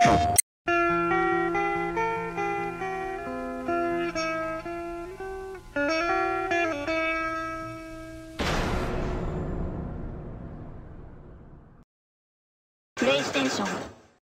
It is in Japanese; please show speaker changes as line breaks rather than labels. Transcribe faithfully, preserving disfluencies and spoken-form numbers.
プレイステーション